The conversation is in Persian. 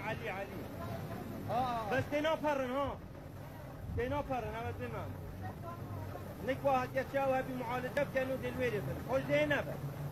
علي بس تنافرن ها تنافرن أبد بمن نك واحد يشاوها بمعالجة كانوا دلويري خوش زينبه